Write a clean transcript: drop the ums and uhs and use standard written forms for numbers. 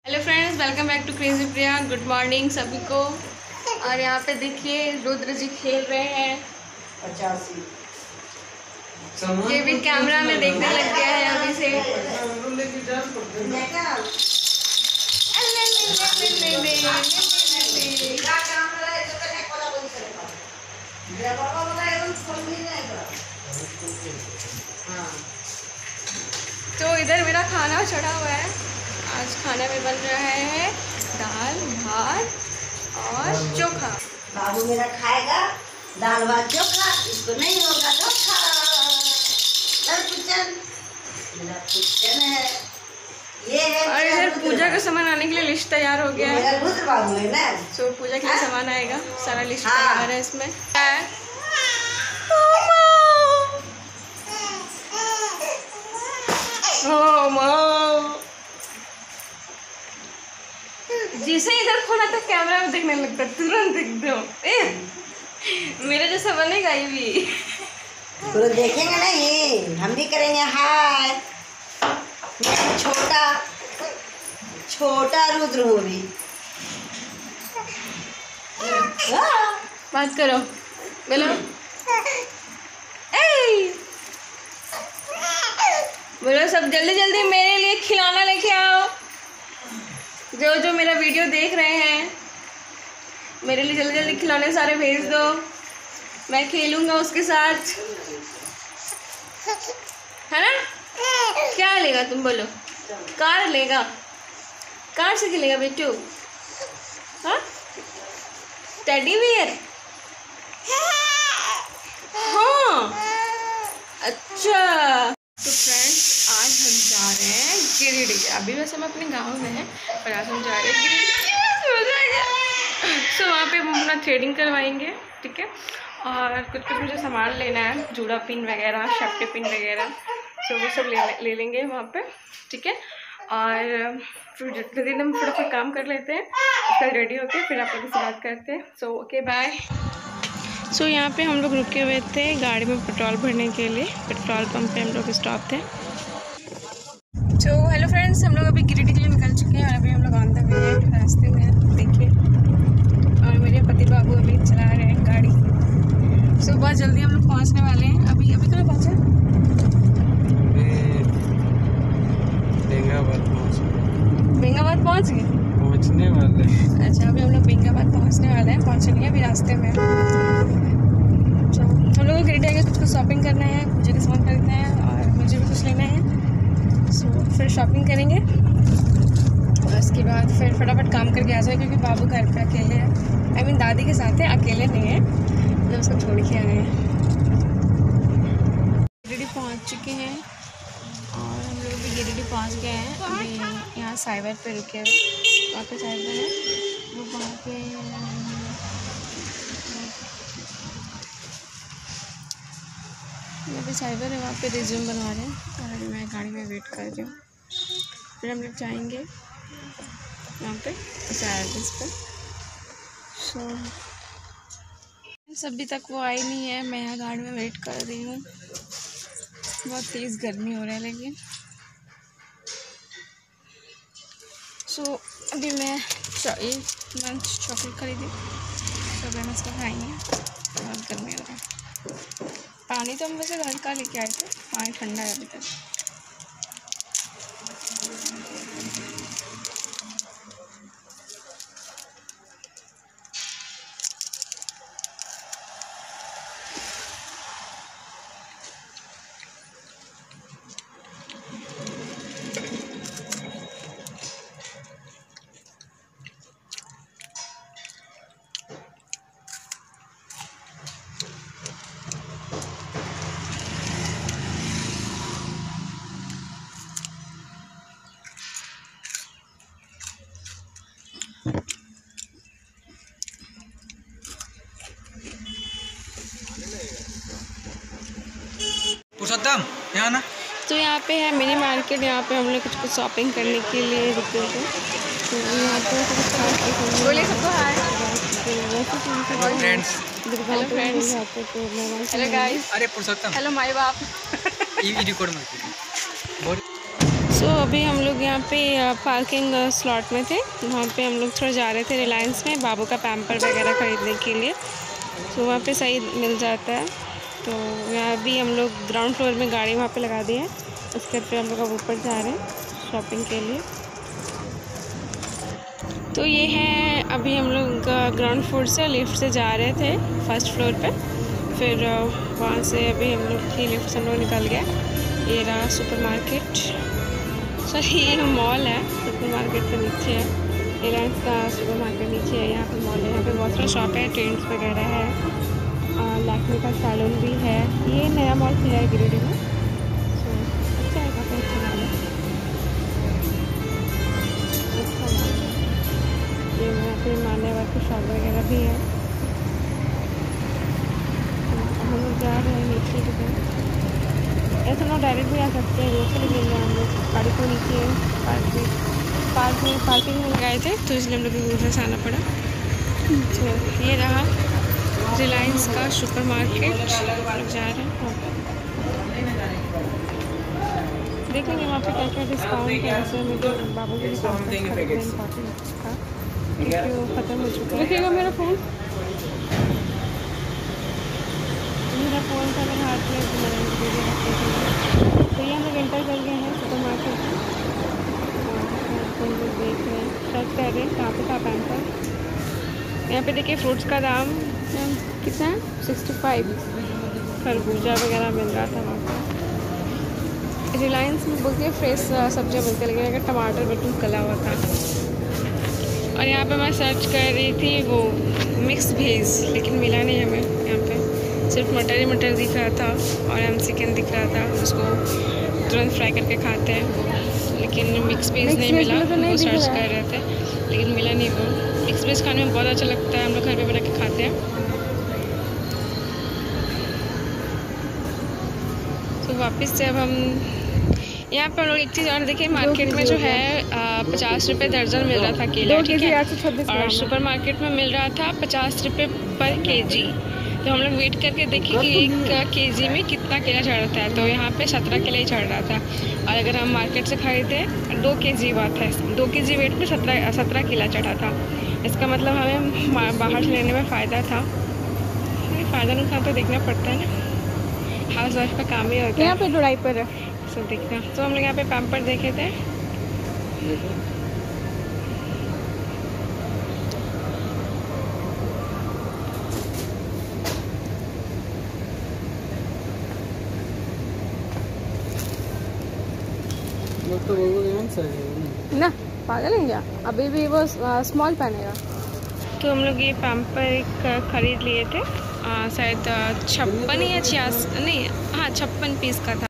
Hello friends, welcome back to crazy Priya. Good morning सभी को। और यहाँ पे देखिए रुद्र जी खेल रहे हैं। 85 ये भी कैमरा में देखने लग गया है अभी से। तो इधर मेरा खाना चढ़ा हुआ है। आज खाने में बन रहा है दाल भात और चोखा। बाबू मेरा खाएगा दाल भात चोखा, इसको नहीं होगा चोखा। मेरा पुचन है ये है। और इधर पूजा का सामान आने के लिए लिस्ट तैयार हो गया है। रुद्र बाबू है ना, तो पूजा के लिए सामान आएगा, सारा लिस्ट तैयार है इसमें। जिसे इधर खोला था कैमरा में देखने लगता, तुरंत एकदम मेरे जैसा बनेगा ये भी। तो देखेंगे नहीं, हम भी करेंगे। हाय छोटा छोटा रुद्र हो भी। बात करो, बोलो बोलो सब जल्दी जल्दी मेरे लिए खिलौना लेके आओ। जो जो मेरा वीडियो देख रहे हैं मेरे लिए जल्दी जल्दी खिलौने सारे भेज दो, मैं खेलूंगा उसके साथ, है ना। क्या लेगा तुम बोलो? कार लेगा? कार से खेलेगा बेटू? हाँ, टेडी बियर? हाँ, अच्छा। तो फ्रेंड्स, आज हम जा रहे हैं गिरिडीह। अभी वैसे हम अपने गांव में हैं, पर आज हम जा रहे हैं गिरिडीह। सो वहाँ पे हम अपना थ्रेडिंग करवाएंगे, ठीक है। और कुछ कुछ मुझे सामान लेना है, जूड़ा पिन वगैरह, शेफ्टी पिन वगैरह, सो वो सब ले लेंगे वहाँ पे, ठीक है। और फिर जल्दी हम फटाफट काम कर लेते हैं, उसका रेडी होके फिर आप लोगों से बात करते हैं। So okay, bye. सो यहाँ पे हम लोग रुके हुए थे गाड़ी में पेट्रोल भरने के लिए। पेट्रोल पंप पे हम लोग स्टॉप थे। सो हेलो फ्रेंड्स, हम लोग अभी गिरिडीह के लिए निकल चुके हैं और अभी हम लोग ऑन द वे हैं, रास्ते में हैं, देखिए। और मेरे पति बाबू अभी चला रहे हैं गाड़ी। सो बहुत जल्दी हम लोग पहुँचने वाले हैं। अभी कहाँ पहुँचे? बेंगाबाद पहुँच गए? पहुँचने वाले। अच्छा, अभी हम लोग बेंगाबाद पहुँचने वाले हैं, पहुँचे नहीं अभी, रास्ते में। तो हम लोग को गिरिडीह आगे कुछ शॉपिंग करना है, पूजा का सामान खरीदना है और मुझे भी कुछ लेना है। सो फिर शॉपिंग करेंगे और उसके बाद फिर फटाफट काम करके आ जाए, क्योंकि बाबू घर पे अकेले है। आई मीन दादी के साथ है, अकेले नहीं है, जब उसको छोड़ के आए हैं। गिरिडीह पहुँच चुके हैं और हम लोग भी गिरिडीह पहुँच गए हैं। अभी यहाँ साइबर पे रुके हुए, वहाँ पे साइबर है वो, वहाँ पे यहाँ पे साइबर है, वहाँ पे रिज्यूम बनवा रहे हैं और अभी मैं गाड़ी में वेट कर रही हूँ। फिर हम लोग जाएंगे वहाँ पे उस एड्रेस पर। सो अभी तक वो आई नहीं है, मैं यहाँ गाड़ी में वेट कर रही हूँ। बहुत तेज़ गर्मी हो रहा है लेकिन। सो अभी मैं लंच चॉकलेट खरीदी, तो मैं इसको खाएंगे। बहुत गर्मी हो रहा है। पानी तो हम वैसे घर का लेके आए थे, पानी ठंडा है अभी तक। पुरुषोत्तम यहाँ ना। तो यहाँ पे है मिनी मार्केट, यहाँ पे हम लोग कुछ शॉपिंग करने के लिए रुके थे। तो यहाँ पे बोले सबको hi. Friends, hello friends, hello guys, अरे पुरुषोत्तम, हेलो माय बाप। ये रिकॉर्ड मत कीजिए। सो तो अभी हम लोग यहाँ पे पार्किंग स्लॉट में थे, वहाँ पे हम लोग थोड़ा जा रहे थे रिलायंस में बाबू का पैम्पर वगैरह ख़रीदने के लिए। तो वहाँ पे सही मिल जाता है। तो यहाँ भी हम लोग ग्राउंड फ्लोर में गाड़ी वहाँ पे लगा दी है, उसके बाद हम लोग अब ऊपर जा रहे हैं शॉपिंग के लिए। तो ये है, अभी हम लोग ग्राउंड फ्लोर से लिफ्ट से जा रहे थे फर्स्ट फ्लोर पे, फिर वहाँ से अभी हम लोग की लिफ्ट से हम लोग निकल गए। ये रहा सुपर मार्केट, सॉरी ये मॉल है, सुपर मार्केट के नीचे है, रिलायंस का सुपर मार्केट नीचे है, यहाँ पे मॉल है। यहाँ पे बहुत सारा शॉप है, ट्रेंड्स वगैरह है, लैक्मे का सैलून भी है। ये नया मॉल खुला है गिरिडीह में, तो अच्छा है, काफ़ी अच्छा मॉल है, अच्छा मॉल है। ये यहाँ पे मान्यवर की शॉप वगैरह भी है। हम लोग जा रहे हैं नीचे की तरफ, ऐसे हम लोग डायरेक्ट भी आ सकते हैं, रोड से भी मिल रहे हैं हम लोग। गाड़ी को नीचे पार्किंग में लगाए थे, तो इसलिए हम लोग को से आना पड़ा। तो ये रहा रिलायंस का सुपर मार्केट, जा रहे हैं देखेंगे वहाँ पे क्या क्या डिस्काउंट है। वैसे मुझे बाबू के इम्पॉर्टेंट था क्योंकि वो ख़त्म हो चुका है। देखिएगा मेरा फ़ोन था मेरे हाथ में, तो ये हम लोग एंटर कर गए हैं सुपर मार्केट। हम लोग देख रहे हैं, सर्च कर रहे हैं कहाँ पे था पैम्पर। यहाँ पे देखिए फ्रूट्स का दाम कितना है, 65। खरबूजा वगैरह मिल रहा था वहाँ पर। रिलायंस में बोलते हैं फ्रेश सब्जियाँ मिलती है, लेकिन अगर टमाटर बिल्कुल गला हुआ था। और यहाँ पे मैं सर्च कर रही थी वो मिक्स वेज, लेकिन मिला नहीं हमें। यहाँ पे सिर्फ मटर ही मटर दिख रहा था और चिकन दिख रहा था, उसको तुरंत फ्राई करके खाते हैं, लेकिन मिक्स वेज नहीं मिला। वो सर्च कर रहे थे लेकिन मिला नहीं। वो मिक्स वेज खाने में बहुत अच्छा लगता है, हम लोग घर पे बना के खाते हैं। तो वापस से अब हम यहाँ पर हम लोग एक चीज़ और देखिए, मार्केट में जो है 50 रुपये दर्जन मिल रहा था केला, ठीक है, और सुपर मार्केट में मिल रहा था 50 रुपये पर केजी। तो हम लोग वेट करके देखे कि 1 केजी में कितना केला चढ़ रहा है, तो यहाँ पे 17 केला ही चढ़ रहा था। और अगर हम मार्केट से खरीदे 2 केजी बात है, 2 केजी वेट में 17 केला चढ़ा था। इसका मतलब हमें बाहर से लेने में फ़ायदा था। फ़ायदा नुकसान तो देखना पड़ता है ना, हाउस वाइफ का काम ही होता है। यहाँ पे ढुलाई पर है सब देखना। तो हम लोग यहाँ पे पैम्पर देखे थे, ना पागल है क्या, अभी भी वो स्मॉल पहनेगा। तो हम लोग ये पैम्पर एक ख़रीद लिए थे, शायद 56 या 86, नहीं हाँ 56 पीस का था।